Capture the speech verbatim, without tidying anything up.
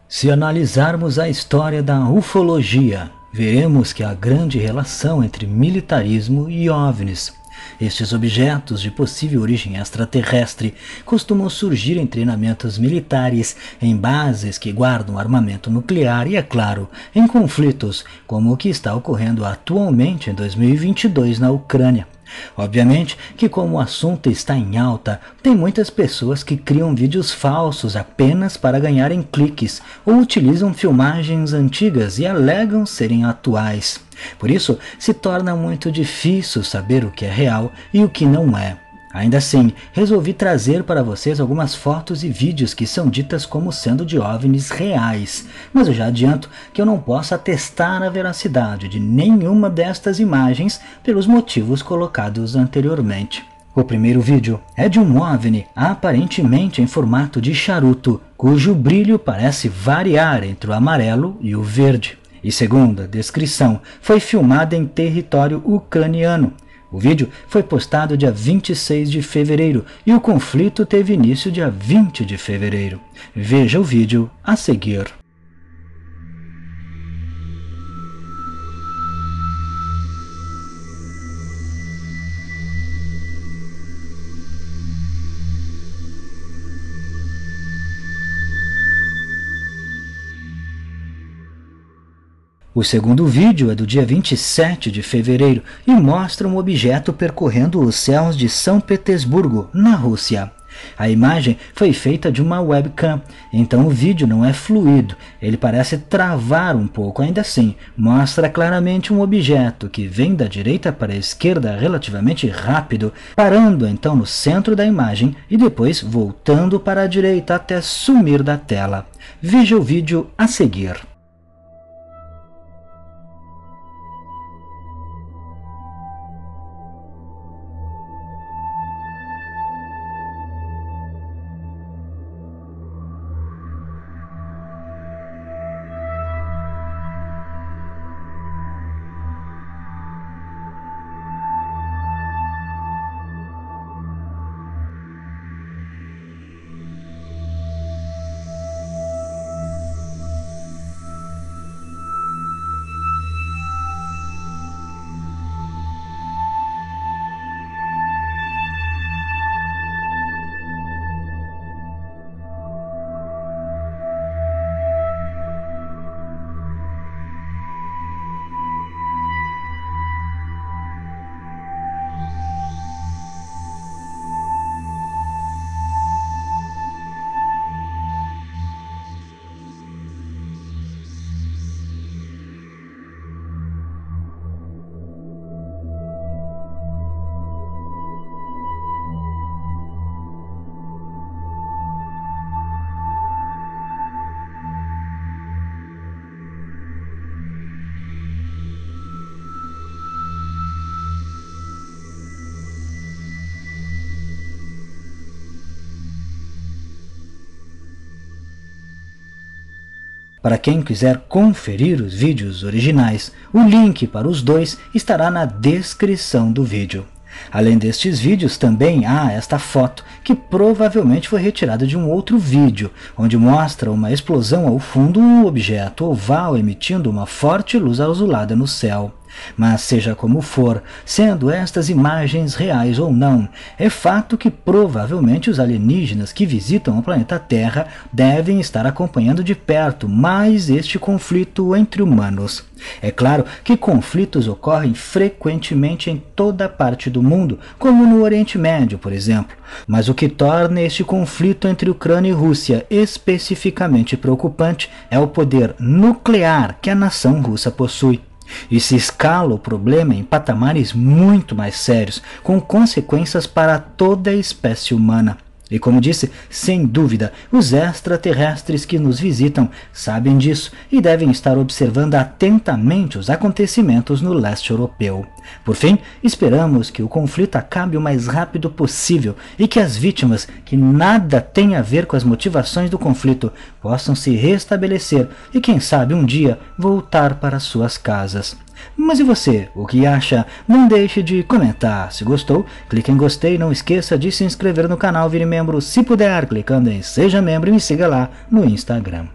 Se analisarmos a história da ufologia, veremos que há grande relação entre militarismo e OVNIs. Estes objetos de possível origem extraterrestre costumam surgir em treinamentos militares, em bases que guardam armamento nuclear e, é claro, em conflitos, como o que está ocorrendo atualmente em dois mil e vinte e dois na Ucrânia. Obviamente que, como o assunto está em alta, tem muitas pessoas que criam vídeos falsos apenas para ganharem cliques ou utilizam filmagens antigas e alegam serem atuais. Por isso, se torna muito difícil saber o que é real e o que não é. Ainda assim, resolvi trazer para vocês algumas fotos e vídeos que são ditas como sendo de OVNIs reais, mas eu já adianto que eu não posso atestar a veracidade de nenhuma destas imagens pelos motivos colocados anteriormente. O primeiro vídeo é de um OVNI aparentemente em formato de charuto, cujo brilho parece variar entre o amarelo e o verde. E segundo a descrição, foi filmada em território ucraniano. O vídeo foi postado dia vinte e seis de fevereiro e o conflito teve início dia vinte de fevereiro. Veja o vídeo a seguir. O segundo vídeo é do dia vinte e sete de fevereiro e mostra um objeto percorrendo os céus de São Petersburgo, na Rússia. A imagem foi feita de uma webcam, então o vídeo não é fluido, ele parece travar um pouco. Ainda assim, mostra claramente um objeto que vem da direita para a esquerda relativamente rápido, parando então no centro da imagem e depois voltando para a direita até sumir da tela. Veja o vídeo a seguir. Para quem quiser conferir os vídeos originais, o link para os dois estará na descrição do vídeo. Além destes vídeos, também há esta foto, que provavelmente foi retirada de um outro vídeo, onde mostra uma explosão ao fundo, um objeto oval emitindo uma forte luz azulada no céu. Mas seja como for, sendo estas imagens reais ou não, é fato que provavelmente os alienígenas que visitam o planeta Terra devem estar acompanhando de perto mais este conflito entre humanos. É claro que conflitos ocorrem frequentemente em toda parte do mundo, como no Oriente Médio, por exemplo. Mas o que torna este conflito entre Ucrânia e Rússia especificamente preocupante é o poder nuclear que a nação russa possui. E se escala o problema em patamares muito mais sérios, com consequências para toda a espécie humana. E como disse, sem dúvida, os extraterrestres que nos visitam sabem disso e devem estar observando atentamente os acontecimentos no leste europeu. Por fim, esperamos que o conflito acabe o mais rápido possível e que as vítimas, que nada têm a ver com as motivações do conflito, possam se restabelecer e, quem sabe, um dia voltar para suas casas. Mas e você? O que acha? Não deixe de comentar. Se gostou, clique em gostei e não esqueça de se inscrever no canal, vire membro se puder, clicando em seja membro e me siga lá no Instagram.